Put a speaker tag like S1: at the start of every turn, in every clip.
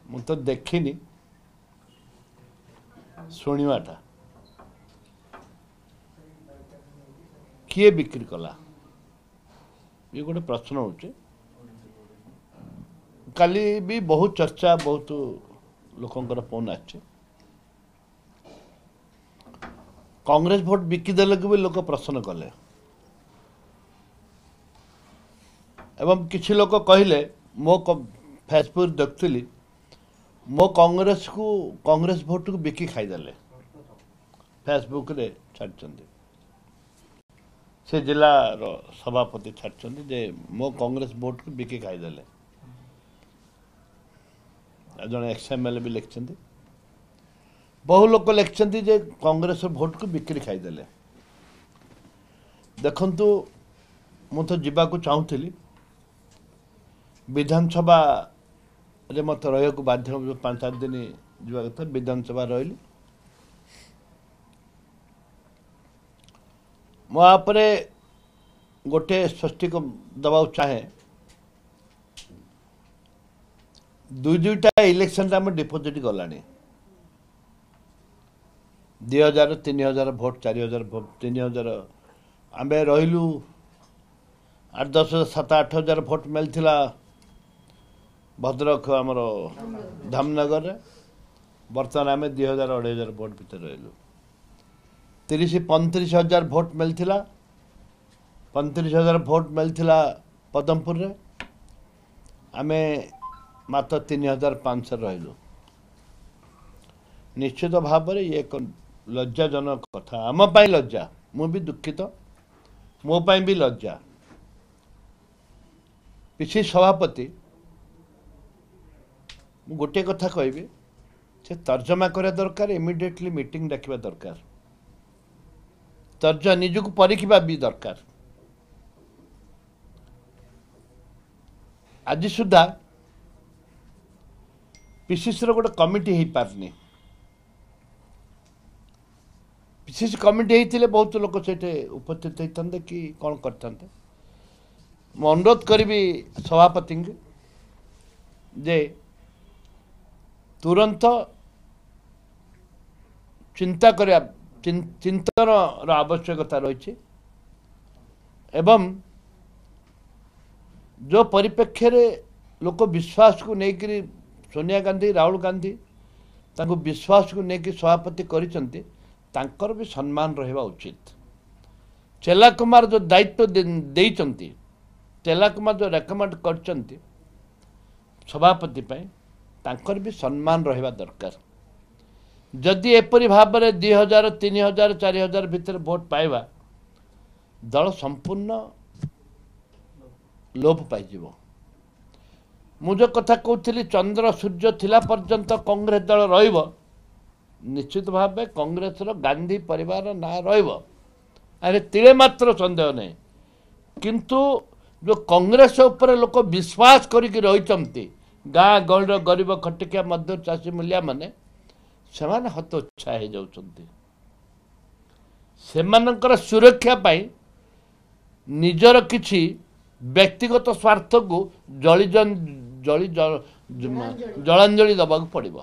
S1: मु तो देखिनी शुणवाटा किए बिक्री कला ये गोटे प्रश्न होचे काली भी बहुत चर्चा बहुत लोकंकर फोन आछे कांग्रेस भोट बिकिदेले भी लोक प्रश्न कले एवं किछि लोक कहले मो फेसबुक देखुली मो कांग्रेस भोट को बिकी खाईदेले फेसबुक रे छाड़चंदी से जिला सभापति छाड़चंदी जे मो कांग्रेस भोट को बिकी खाईदेले जड़े एक्सएमएल भी लिखिं बहु लोक लिखिं जे कांग्रेस भोट को बिक्री खाईदेले देखंतु मु तो जीवाकू चाहूली विधानसभा रे मत रही बाध्य 5-7 दिन जीवा कथा विधानसभा रही मोपरे गोटे स्पष्टी दबा चाहे दुईटा इलेक्शन आम डिपोजिट गला 2000 3000 भोट 4000 भोट 3000 आम रही 8-10 7-8 भोट मिलता भद्रक आमर धामनगर बर्तमान आम 2000-2500 भोट भर रही 30-35 भोट मिलता 35,000 भोट मिलता पदमपुर रे आम मात्र 3,500 रही निश्चित भाव में ये एक लज्जाजनक कथा आम लज्जा मु भी दुखित मो भी लज्जा पिछी सभापति गोटे कथा कहबी से तर्जमा करा दरकार इमिडिएटली मीटिंग डाकिबा दरकार तर्जमा निजक परीखिबा भी दरकार आज सुधा पीसीसी गोटे कमिटी हो पारनी पीसीसी कमिटी होते बहुत लोग से उपस्थित होते कि कौन करते मु अनुरोध करी सभापति जे तुरंत चिंता करिया चिंतन आवश्यकता रही एवं जो परिप्रेक्ष्य रे लोक विश्वास को लेकर सोनिया गांधी राहुल गांधी तांको विश्वास को लेकर सभापति करिसंती तांकर भी सम्मान रहिबा उचित चेला कुमार जो दायित्व देइचंती चेला कुमार जो रेकमेंड करचंती सभापति पई तांकर भी सम्मान रहिबा दरकार जदि एपरी भाव में 2000 3000 4000 भितर भोट पाइबा दल संपूर्ण लोप पाइब मु जो कथा कहती चंद्र सूर्य थिला पर्यंत कांग्रेस दल रहिबो निश्चित भाव में कांग्रेस गांधी परिवार ना रहिबो अरे तिले मात्र संदेह नहीं किंतु जो कांग्रेस ऊपर लोक विश्वास करिक रहिचंती गाँ गहल गरीब खटिकिया मध्य चाषी मूलिया माने सेमाने हतोत्साह हो जाउछंती सेमानकर सुरक्षा पाई निजर किछि व्यक्तिगत स्वार्थ को जलांजलि दबाक पड़िबो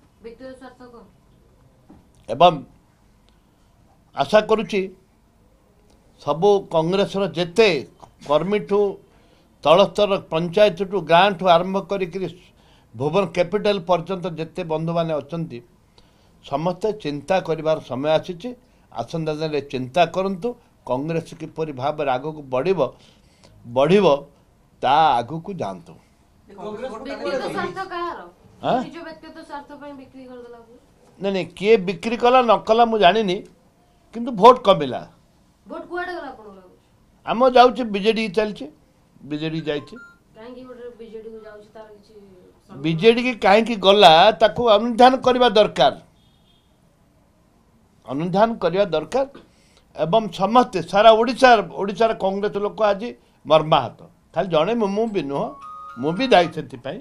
S1: एवं आशा करुछि सबु कांग्रेस जेते कर्मी ठू तलस्तर पंचायत ठू गाँ ठू आरंभ करी भुवन कैपिटल पर्यंत जेते बंधु माने अछंती समस्ते चिंता करिवार समय आसीछि आसंता दिन चिंता करंतु कांग्रेस किपरि भाव आगो को बढ़िबो ता आगो को जानतु नहीं नहीं किए बिक्री कला न कला मु जानिनी किंतु भोट कमिला
S2: भोट कुआडे गला आपण
S1: आम जाउछि बीजेडी चलछि बीजेडी जाइछि
S2: काहेकि गोटे बीजेडी को जाउछि तार किछि
S1: बीजेडी की काहेकि गला ताकू अनुधान करबा दरकार अनुधान करबा दरकार एवं समस्ते सारा ओडिशा कांग्रेस लोक आज मर्माहत खाली जड़े मु भी नुह मु भी दायी से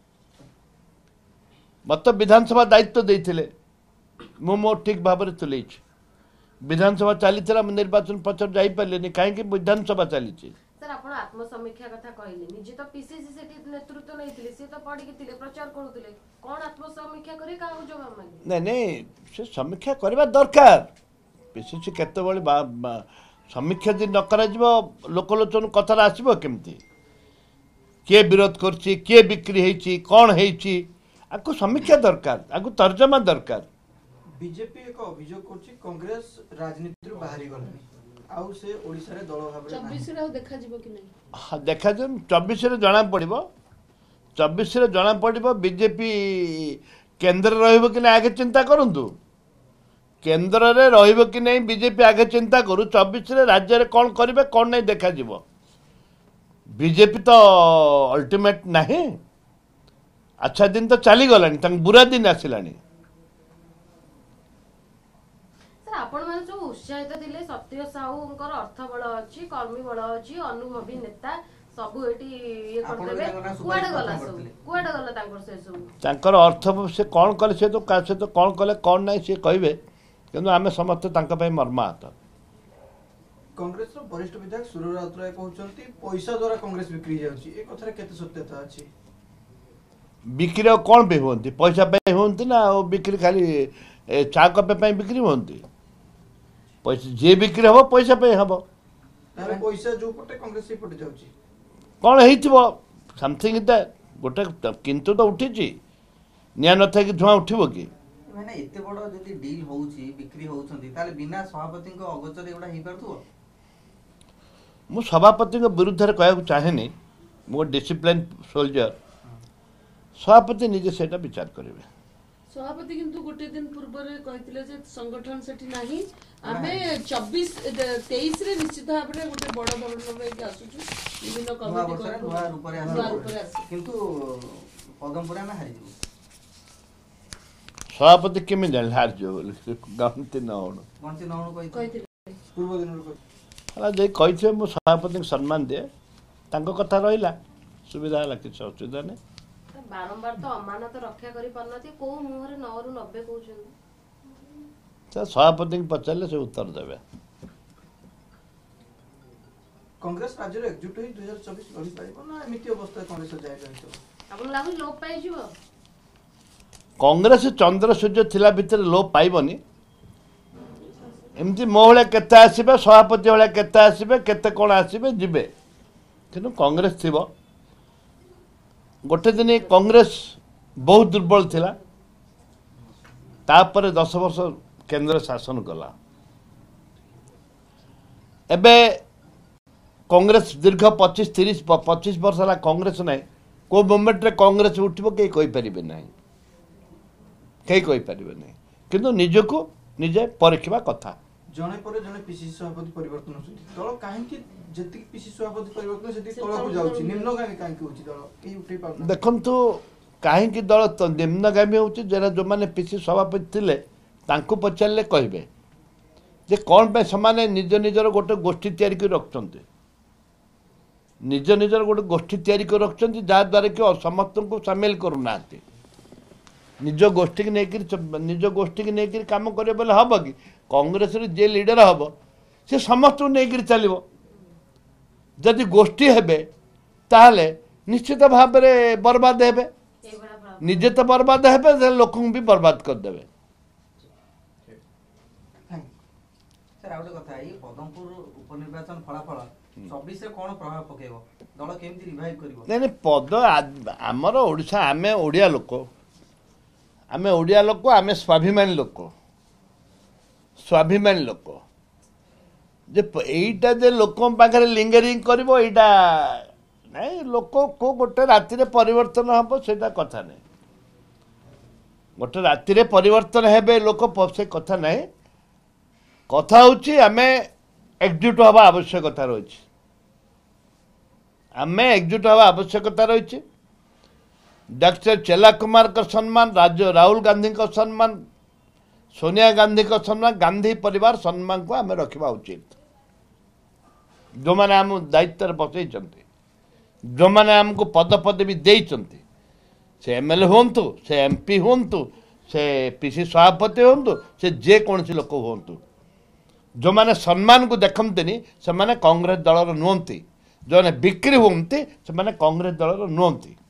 S1: मत विधानसभा दायित्व देते मु मो ठीक भाव में तुले विधानसभा चली निर्वाचन पचर जापारे कहीं विधानसभा चली
S2: आपण आत्मसमीक्षा कथा कहले निजे तो पीसीसी सेठी नेतृत्व नैथिले से तो पढ़ी थिले प्रचार करूथिले कोन आत्मसमीक्षा करे का हो जवाब माने
S1: नहीं से समीक्षा करवा दरकार पीसीसी केते समीक्षा जी न करा लोकलोचन कथार आसब केमती किए विरोध करछि किए बिक्री होइछि कौन होइछि आको समीक्षा दरकार आको तर्जमा दरकार
S3: बीजेपी एक अभियोग करछि कांग्रेस राजनीति बाहरी गलानी आउ से ओडिसा रे दल भाबरे
S4: 24 रे देखा जिवो कि नहीं
S1: हाँ देखा जाए 24 रे जना पड़िबो 24 रे जना पड़िबो बीजेपी केंद्र रहिबो कि नहीं आगे चिंता करंतु केंद्र रे रहिबो कि नहीं बीजेपी आगे चिंता करू 24 रे राज्य रे कौन करिवे कौन नहीं देखा जिवो बीजेपी तो अल्टीमेट नहीं अच्छा दिन तो चली गलानी तंग बुरा दिन आसिलानी
S2: सर आपण माने जो उत्साहित थिले सत्य साहूंकर अर्थ बळ अछि कर्मी बळ अछि अनुभवी नेता सब एटी ये करतेबे कुआडे गला तांकर से सब
S1: तांकर अर्थ से कौन कले से तो का से तो कौन कले कौन नहीं से कहबे किंतु आमे समस्त तांका पय मर्माहत
S3: कांग्रेस रो वरिष्ठ विधायक सुर राउतराय कहउचंती पैसा द्वारा कांग्रेस बिक्री जाउची ए कथरा केते सत्यता अछि
S1: बिक्री कौन पे होती पैसा पे होती ना वो बिक्री खाली चा कपे पे बिक्री होती पैसा जे बिक्री हम पैसा पे हम
S3: तारे पैसा जो पटे कांग्रेस से पटे जाउची
S1: कौन होइथिबो समथिंग गोटे किंतु तो उठी निया न था कि धुआं उठिबो कि
S5: माने एते बड़ जदी डील होउची बिक्री होउछंती ताले बिना सभापति को अगोचर एगुडा हेइ परथुओ
S1: मु सभापति को विरुद्ध रे कहया चाहेनी मो डिसिप्लिन सोल्जर सभापति निजे सेटा विचार करिवे
S4: सभापति किंतु गोटे दिन पूर्व रे कहितले जे संगठन सेठी नाही आमे 24 23 रे निश्चित भाबरे गोटे बड़ धरण रे के आसुछु विभिन्न कमिटी
S5: कर नवा रूप रे आसु किंतु पदमपुरा में हारि जु
S1: सभापति केमे जान हार जो गणति न होनो
S4: कहितले
S3: पूर्व दिन रो
S1: हला जे कहिथे मु सभापति को सम्मान दे तांको कथा रहिला सुविधा हला किछ असुविधा नै
S2: बारंबार तो अमानत रक्षा करी पारनथि को मुहरे 9 रु 90 कहउछन
S1: तो सभापति को पचारले से उत्तर देबे
S3: कांग्रेस राज्य रे एकजुट होई 2024 गढी पाइबो ना एमिति अवस्था कांग्रेस जाय रहतो
S2: आपन लागु लोप पाइ जिवो
S1: कांग्रेस चंद्र सूर्य थिला भितर लोप पाइबनी एमती मो भले केते आसीबे सभापति भले केते आसीबे केते कोन आसीबे जिबे किनु कांग्रेस थिबो गोटे दिन कांग्रेस बहुत दुर्बल थिला तापर 10 वर्ष केंद्र शासन कला एबे कांग्रेस दीर्घ 25 वर्ष ला कांग्रेस नै को मोमेंट रे कांग्रेस उठिबो के कोइ परिबे नै कई कोई परिबे नै किंतु निजको निजे परखिबा कथा
S3: जणे परे जणे पीसीसी सभापति परिवर्तन होछि दल काहे कि जति पीसीसी सभापति परिवर्तन सेति तळकु जाउछि निम्नगामी काहे कि होछि दल केही उठै पाउ
S1: देखंतु काहे कि दल तो निम्नगामी होछि जेना जो माने पीसीसी सभापति थिले तांको पचारले कहबे जे कोन पे समाने निज निजर गोटे गोष्ठी तयारी कर रखचंते निज निजर गोटे गोष्ठी तयारी कर रखचंती जा द्वारा कि समस्त को शामिल करू नाते निज गोष्ठी की नेकिर काम करे बोले हम कि कांग्रेस रे जे लीडर हम से समस्त नेकिर चलिबो जदि गोष्ठी हेबे ताहले निश्चित भाव में बर्बाद हेबे निजे तो बर्बाद हेबे लोक भी बर्बाद कर देबे
S5: सर आउटे कथा ई पदमपुर उपनिर्वाचन फलाफल 24 रे कोन प्रभाव पकेबो दल केमति रिवाइव करबो
S1: नहीं पद आमर ओडिशा आमे ओडिया लोक आमे स्वाभिमानी लोक जे एटा जे लोक पाखरे लिंगरिंग करबो एटा नहीं लोक को गोटे राति रे परिवर्तन हबो सेटा कथा नहीं गोटे राति रे परिवर्तन हेबे लोक से कथा नहीं कथा होची आमे एकजुट हवा आवश्यकता रही आमे एकजुट हवा आवश्यकता रही डॉक्टर चेला कुमार का सम्मान राज्य राहुल गांधी का सम्मान सोनिया गांधी का सम्मान गांधी परिवार सम्मान को आम रखा उचित जो मैंने आम दायित्व बसई जो मैंने आमको पद पदवी देते से एमएलए हूँ से एमपी हूँ से पीसी सभापति हूँ से जेकोसी लोक हूँ जो मैंने सम्मान को देखते से मैंने कांग्रेस दलर नुहति जो बिक्री हुंती से कॉंग्रेस दल नुहति।